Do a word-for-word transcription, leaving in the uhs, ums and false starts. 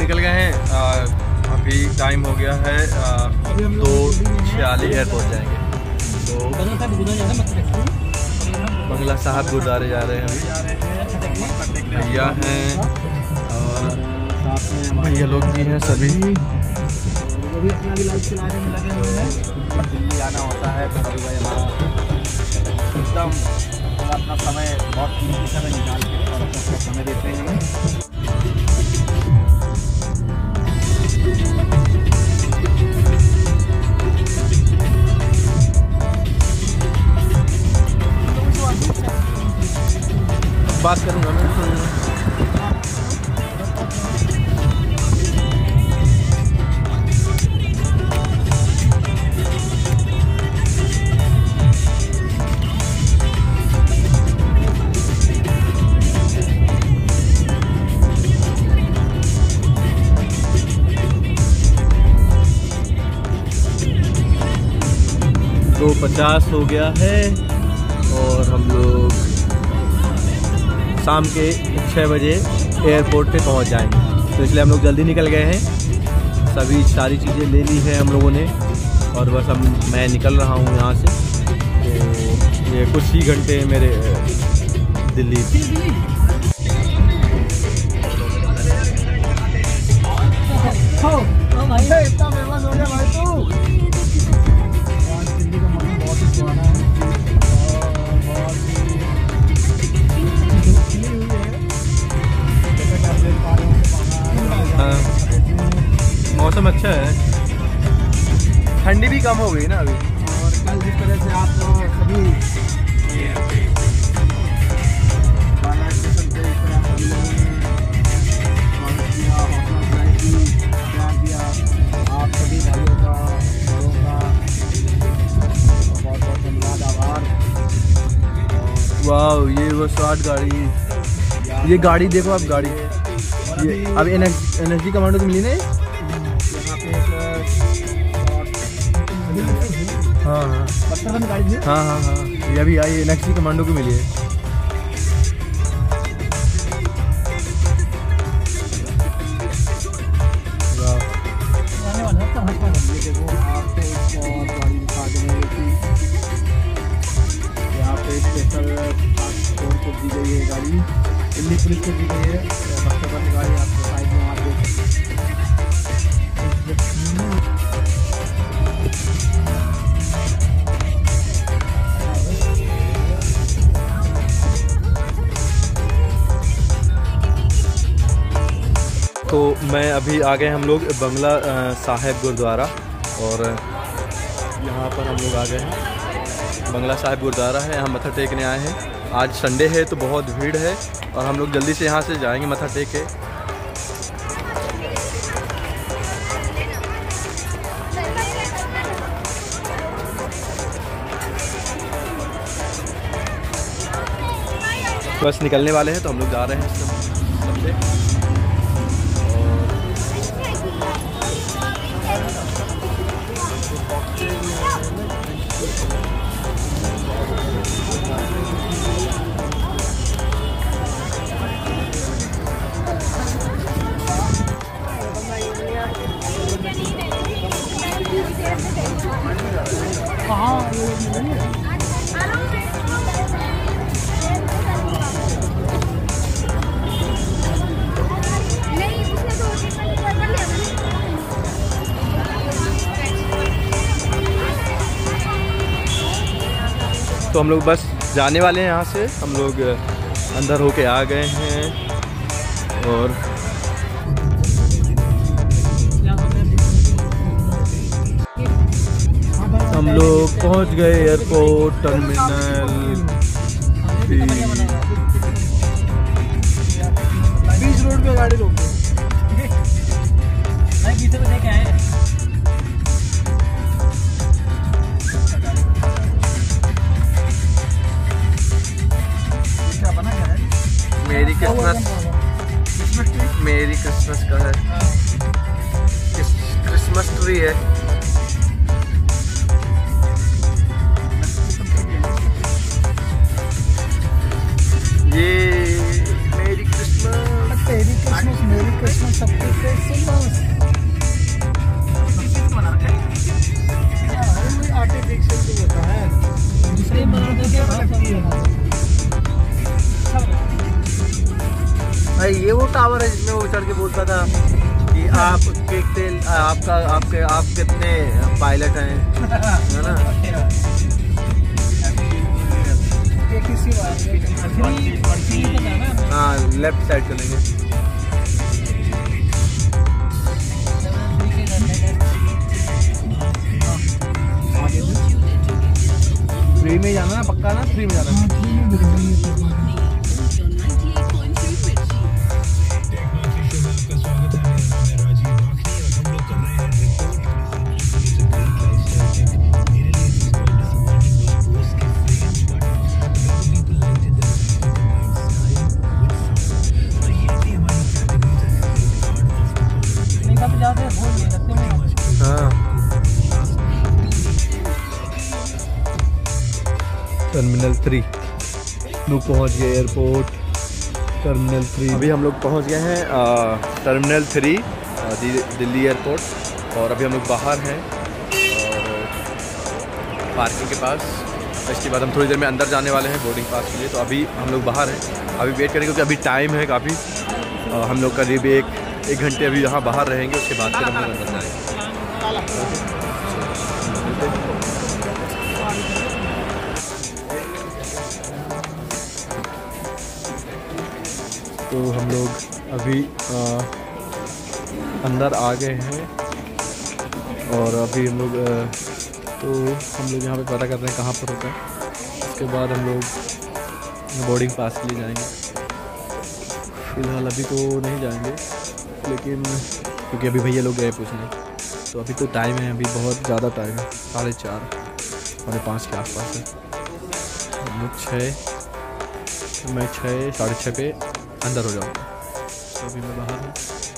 निकल गए हैं। आ, अभी टाइम हो गया है दो छियालीस एयरपोर्ट जाएंगे। तो बंगला साहब गुरुद्वारे जा रहे हैं अभी। भैया हैं और भैया लोग भी हैं सभी। दिल्ली आना होता है तो कभी भाई हमारा एकदम अपना समय बहुत कीमती समय निकाल के और अपना समय देते हैं हमें। बात करूँगा मैं। दो पचास हो गया है और हम लोग शाम के छः बजे एयरपोर्ट पे पहुंच जाएंगे। तो इसलिए हम लोग जल्दी निकल गए हैं। सभी सारी चीज़ें ले ली हैं हम लोगों ने और बस हम मैं निकल रहा हूं यहाँ से। तो ये कुछ ही घंटे मेरे दिल्ली। इतना फेमस हो गया भाई तू। दिल्ली का मौसम बहुत ही सुहाना है और हाँ, मौसम अच्छा है। ठंडी भी कम हो गई ना अभी। और कल जिस तरह से आप सभी बाला स्टेशन पे इस तरह सभी लोगों ने स्वागत किया, हौसला अफजाई की, प्यार दिया, आप सभी भाइयों का बड़ों का बहुत बहुत धन्यवाद, आभार। वाह, ये वो शॉर्ट गाड़ी, ये गाड़ी देखो आप, गाड़ी ये अब एन एस डी कमांडो को मिली ना यहाँ पे एक हाँ हाँ हाँ हाँ हाँ ये अभी I N S D commando को मिली है। यहाँ पे स्पेशल टास्क को दी गई है गाड़ी, दिल्ली पुलिस को दी गई है। बक्सर वाली गाड़ी आपको साइड में आप देख तो मैं अभी आ गए हम लोग बंगला साहिब गुरुद्वारा और यहाँ पर हम लोग आ गए हैं। बंगला साहिब गुरुद्वारा है, यहाँ मत्था टेकने आए हैं। आज संडे है तो बहुत भीड़ है और हम लोग जल्दी से यहाँ से जाएंगे मत्था टेक के। बस निकलने वाले हैं तो हम लोग जा रहे हैं सब सबसे। तो हम लोग बस जाने वाले हैं यहाँ से। हम लोग अंदर होके आ गए हैं और हम लोग पहुँच गए एयरपोर्ट टर्मिनल। बीच रोड पे गाड़ी रोक मेरी क्रिसमस मेरी क्रिसमस का है, क्रिसमस ट्री है। ये मेरी क्रिसमस, तेरी क्रिसमस, मेरी क्रिसमस, सबकी क्रिसमस। भाई ये वो टावर है जिसमें वो चढ़ के बोलता था कि आप कितने आपका आपके आप कितने पायलट हैं, है ना। हाँ लेफ्ट साइड चलेंगे। थ्री में जाना ना पक्का ना, थ्री में जाना। हाँ टर्मिनल थ्री लोग पहुँच गए एयरपोर्ट टर्मिनल थ्री। अभी हम लोग पहुँच गए हैं टर्मिनल थ्री दिल्ली एयरपोर्ट, और अभी हम लोग बाहर हैं और पार्किंग के पास। इसके बाद हम थोड़ी देर में अंदर जाने वाले हैं बोर्डिंग पास के लिए। तो अभी हम लोग बाहर हैं, अभी वेट करेंगे क्योंकि अभी टाइम है काफ़ी। हम लोग करीब एक एक घंटे अभी यहाँ बाहर रहेंगे, उसके बाद फिर हम लोग अंदर जाएंगे। तो हम लोग अभी आ, अंदर आ गए हैं और अभी हम लोग आ, तो हम लोग यहाँ पे पता कर रहे हैं कहाँ पर होता है। उसके बाद हम लोग बोर्डिंग पास के लिए जाएंगे। फ़िलहाल अभी तो नहीं जाएंगे, लेकिन क्योंकि अभी भैया लोग गए पूछने, तो अभी तो टाइम है, अभी बहुत ज़्यादा टाइम है, साढ़े चार साढ़े पाँच के आसपास है। हम लोग छः मैं छः साढ़े छः पे अंदर हो जाऊँगा। तो अभी मैं बाहर हूँ।